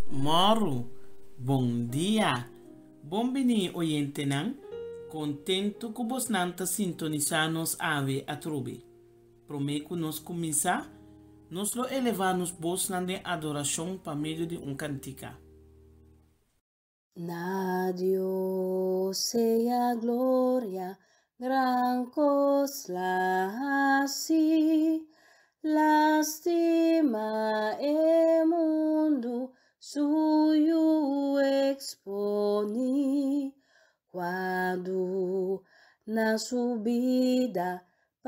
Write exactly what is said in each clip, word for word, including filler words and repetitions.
Moro, bom dia. Bom bini oyente nan. Contento que vos nanta sintonizanos ave a trubi. Prometo nos começar, nos lo elevamos vos nan de adoração para meio de um cantica. Na Dios sea gloria, gran cosa así, lástima e mundo suyo exponi, quando na subida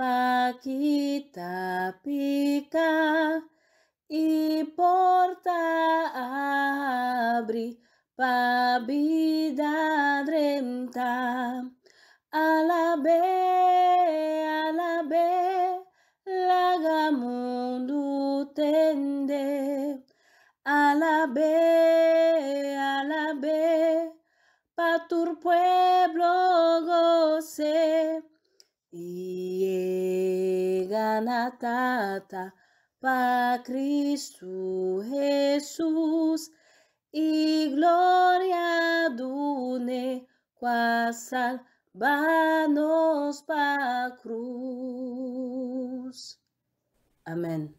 paquita pica e porta abre pa vida drenta, alabe, alabe, laga mundo tende, alabe, alabe, pa tu pueblo goce, y gana tata pa Cristo Jesús, y gloria dune qua salvanos pa cruz. Amen.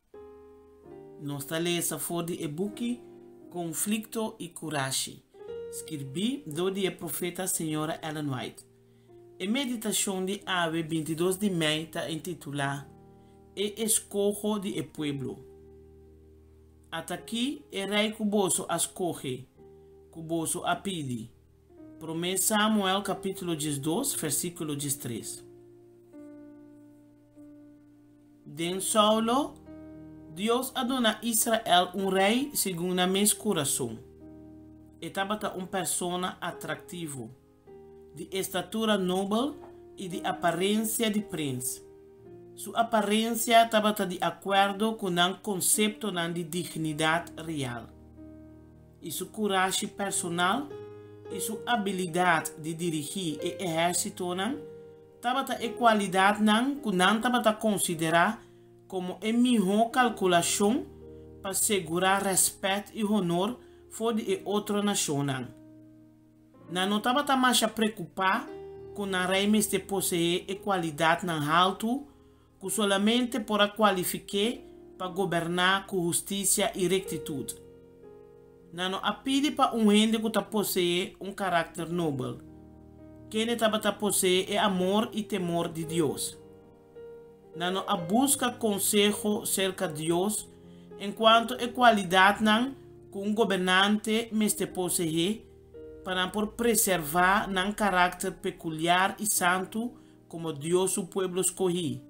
Nossa lesa for de e-book Conflicto e Coragem, escrito do de profeta senhora Ellen White. A meditação de ave vinte e dois de maio está intitulada E Escojo de e Pueblo. Até aqui, é rei cuboso a escorre, cuboso a pidi. Promessa Samuel capítulo dois, versículo três. Den Saulo, Deus adona Israel um rei segundo a mes coração. Estava uma persona atrativo, de estatura nobre e de aparência de príncipe. Sua aparência estava de acordo com o conceito de dignidade real. E sua coragem personal e sua habilidade de dirigir e exército estava a qualidade que não estava considerar como a melhor calculação para assegurar respeito e honor for de outra nação. Não estava mais preocupado com a rei de possuir a qualidade alto que solamente para qualificar para governar com justiça e rectitude. Não a pede para um gente que possui um caráter nobre, que estava possuir é amor e temor de Deus. Não a busca conselho cerca de Deus, enquanto a qualidade não que um governante meste possui para por preservar um caráter peculiar e santo como Deus o povo escolhi.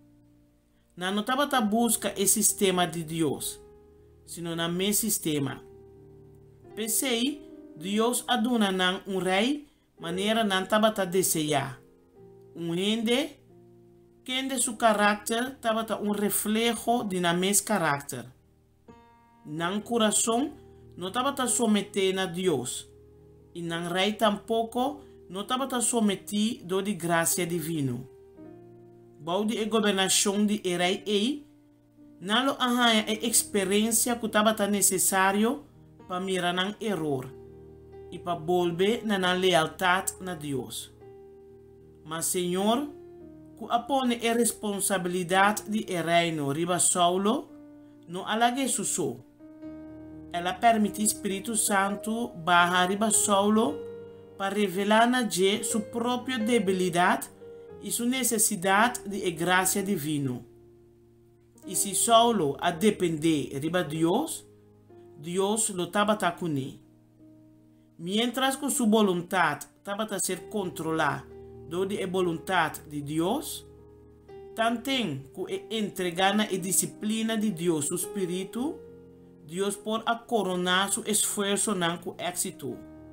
Não estava a busca o sistema de Deus, sino na meu sistema. Pensei, Deus aduna nan um rei, maneira não estava a desejar. Um rende, que de seu caráter estava um reflexo de na meu caráter. Nan coração não estava a someter a Deus, e nan rei tampouco não estava a someter do de graça divina. Baude e governação de rei ei, não lo arranha a experiência que estava necessário para mirar nan error e para volver na lealdade na Deus. Mas Senhor, que apone a responsabilidade de reino riba Saulo, não alague suso. Ela permite Espírito Santo barra riba Saulo para revelar na je sua própria debilidade e sua necessidade de graça divina. E se Saulo a depender riba Deus, Deus lo estava a cunir. Mientras que sua vontade estava a ser controlada do de a vontade de Deus, também que entregar na disciplina de Deus o Espírito, Deus pode a coronar seu esforço com êxito.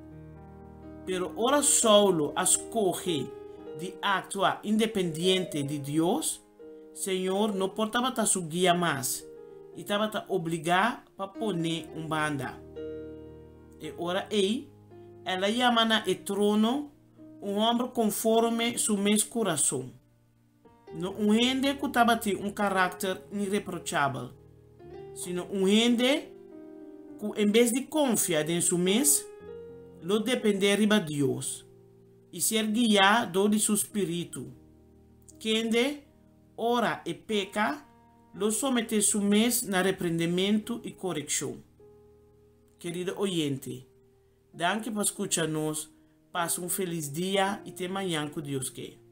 Pero ora Saulo escolhe de actuar independente de Deus, Senhor não portava a sua guia mais e estava a obrigar para poner um banda. E ora ei, ela chama na e trono um homem conforme seu meu coração. Não um gente que estava um caráter irreprochável, sino um gente que em vez de confiar em su mes, lo depender de Dios e ser guiado de su espírito. Quem ora e peca, lo somete su mes na repreendimento e correção. Querido oyente, danke por escuchar-nos. Passa um feliz dia e até amanhã com Deus quer.